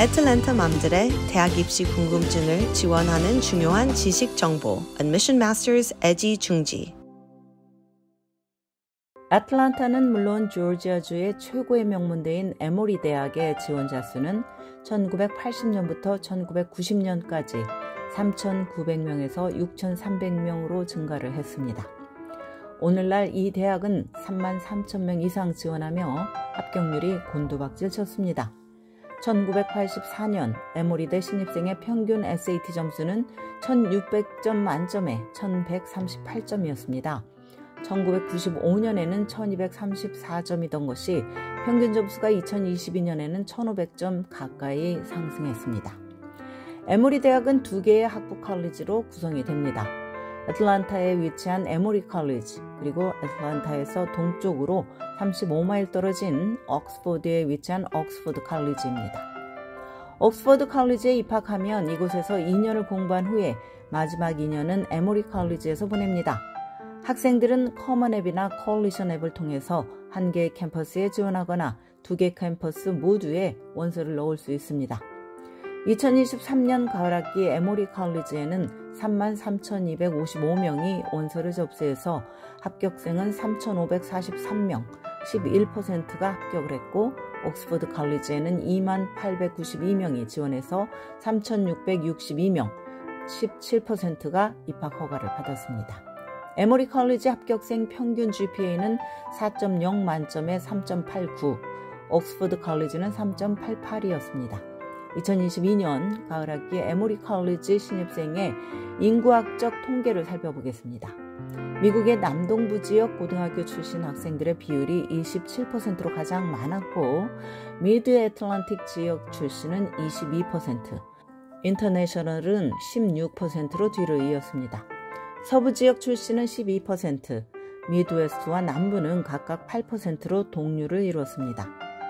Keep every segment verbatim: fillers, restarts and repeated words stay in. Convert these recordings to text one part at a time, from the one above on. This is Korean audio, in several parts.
애틀랜타 맘들의 대학 입시 궁금증을 지원하는 중요한 지식 정보 Admission Masters 에지 중지. 애틀랜타는 물론 조지아주의 최고의 명문대인 에모리 대학의 지원자 수는 천구백팔십 년부터 천구백구십 년까지 삼천구백 명에서 육천삼백 명으로 증가를 했습니다. 오늘날 이 대학은 삼만 삼천 명 이상 지원하며 합격률이 곤두박질 쳤습니다. 천구백팔십사 년 에모리대 신입생의 평균 에스에이티 점수는 천육백 점 만점에 천백삼십팔 점이었습니다. 천구백구십오 년에는 천이백삼십사 점이던 것이 평균 점수가 이천이십이 년에는 천오백 점 가까이 상승했습니다. 에모리 대학은 두 개의 학부 컬리지로 구성이 됩니다. 애틀랜타에 위치한 에모리 컬리지, 그리고 애틀랜타에서 동쪽으로 삼십오 마일 떨어진 옥스포드에 위치한 옥스포드 컬리지입니다. 옥스포드 컬리지에 입학하면 이곳에서 이 년을 공부한 후에 마지막 이 년은 에모리 컬리지에서 보냅니다. 학생들은 커먼 앱이나 콜리션 앱을 통해서 한 개의 캠퍼스에 지원하거나 두 개 캠퍼스 모두에 원서를 넣을 수 있습니다. 이천이십삼 년 가을학기 에모리 컬리지에는 삼만 삼천이백오십오 명이 원서를 접수해서 합격생은 삼천오백사십삼 명, 십일 퍼센트가 합격을 했고, 옥스포드 컬리지에는 이만 팔백구십이 명이 지원해서 삼천육백육십이 명, 십칠 퍼센트가 입학 허가를 받았습니다. 에모리 컬리지 합격생 평균 지피에이는 사 점 영 만점에 삼 점 팔구, 옥스포드 컬리지는 삼 점 팔팔이었습니다. 이천이십이 년 가을학기 에모리 컬리지 신입생의 인구학적 통계를 살펴보겠습니다. 미국의 남동부 지역 고등학교 출신 학생들의 비율이 이십칠 퍼센트로 가장 많았고, 미드 애틀랜틱 지역 출신은 이십이 퍼센트, 인터내셔널은 십육 퍼센트로 뒤를 이었습니다. 서부 지역 출신은 십이 퍼센트, 미드웨스트와 남부는 각각 팔 퍼센트로 동률을 이뤘습니다.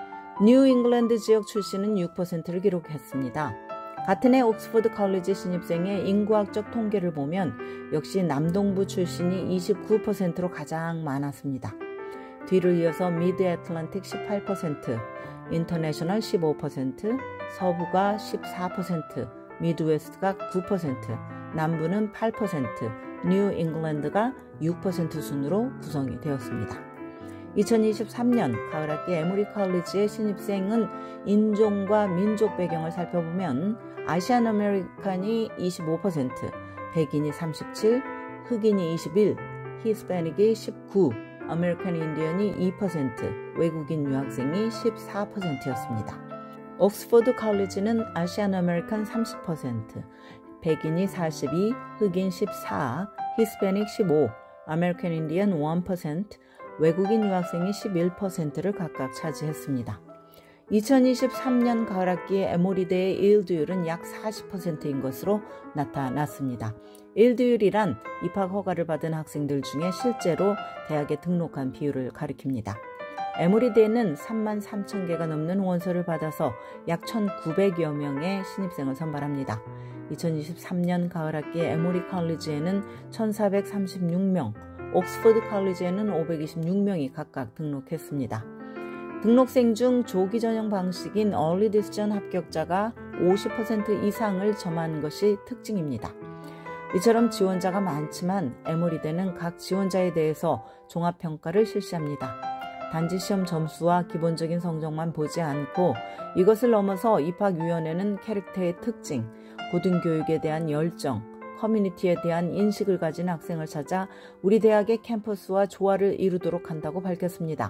뉴 잉글랜드 지역 출신은 육 퍼센트를 기록했습니다. 같은 해 옥스포드 컬리지 신입생의 인구학적 통계를 보면 역시 남동부 출신이 이십구 퍼센트로 가장 많았습니다. 뒤를 이어서 미드 애틀랜틱 십팔 퍼센트, 인터내셔널 십오 퍼센트, 서부가 십사 퍼센트, 미드웨스트가 구 퍼센트, 남부는 팔 퍼센트, 뉴 잉글랜드가 육 퍼센트 순으로 구성이 되었습니다. 이천이십삼 년 가을학기 에모리 컬리지의 신입생은 인종과 민족 배경을 살펴보면 아시안 아메리칸이 이십오 퍼센트, 백인이 삼십칠, 흑인이 이십일, 히스패닉이 십구, 아메리칸 인디언이 이 퍼센트, 외국인 유학생이 십사 퍼센트였습니다. 옥스포드 컬리지는 아시안 아메리칸 삼십 퍼센트, 백인이 사십이, 흑인 십사, 히스패닉 십오, 아메리칸 인디언 일 퍼센트, 외국인 유학생이 십일 퍼센트를 각각 차지했습니다. 이천이십삼 년 가을학기에 에모리대의 일두율은 약 사십 퍼센트인 것으로 나타났습니다. 일두율이란 입학 허가를 받은 학생들 중에 실제로 대학에 등록한 비율을 가리킵니다. 에모리대는 삼만 삼천 개가 넘는 원서를 받아서 약 천구백여 명의 신입생을 선발합니다. 이천이십삼 년 가을학기에 에모리 컬리지에는 천사백삼십육 명, 옥스포드 컬리지에는 오백이십육 명이 각각 등록했습니다. 등록생 중 조기 전형 방식인 얼리 디시전 합격자가 오십 퍼센트 이상을 점한 것이 특징입니다. 이처럼 지원자가 많지만 에모리대는 각 지원자에 대해서 종합평가를 실시합니다. 단지 시험 점수와 기본적인 성적만 보지 않고 이것을 넘어서 입학위원회는 캐릭터의 특징, 고등교육에 대한 열정, 커뮤니티에 대한 인식을 가진 학생을 찾아 우리 대학의 캠퍼스와 조화를 이루도록 한다고 밝혔습니다.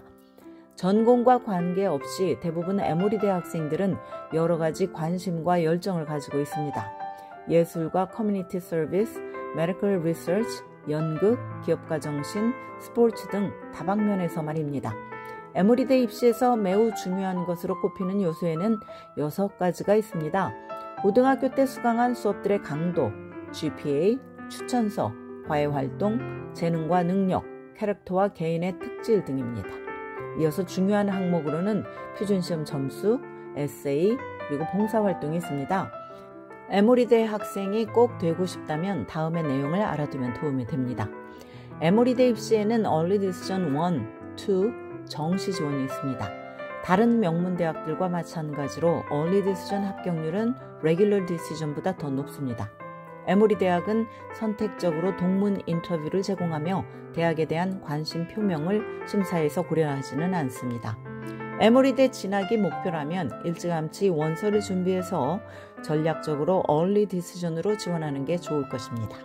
전공과 관계없이 대부분 에모리대 학생들은 여러 가지 관심과 열정을 가지고 있습니다. 예술과 커뮤니티 서비스, 메디컬 리서치, 연극, 기업가 정신, 스포츠 등 다방면에서 말입니다. 에모리대 입시에서 매우 중요한 것으로 꼽히는 요소에는 여섯 가지가 있습니다. 고등학교 때 수강한 수업들의 강도, 지피에이, 추천서, 과외활동, 재능과 능력, 캐릭터와 개인의 특질 등입니다. 이어서 중요한 항목으로는 표준시험 점수, 에세이, 그리고 봉사활동이 있습니다. 에모리대 학생이 꼭 되고 싶다면 다음의 내용을 알아두면 도움이 됩니다. 에모리대 입시에는 얼리 디시전 일, 이 정시 지원이 있습니다. 다른 명문대학들과 마찬가지로 Early Decision 합격률은 Regular Decision보다 더 높습니다. 에모리 대학은 선택적으로 동문 인터뷰를 제공하며 대학에 대한 관심 표명을 심사에서 고려하지는 않습니다. 에모리대 진학이 목표라면 일찌감치 원서를 준비해서 전략적으로 Early Decision으로 지원하는 게 좋을 것입니다.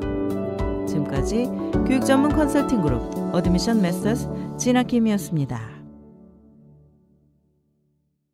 지금까지 교육 전문 컨설팅 그룹 어드미션 메서스 진학킴이었습니다.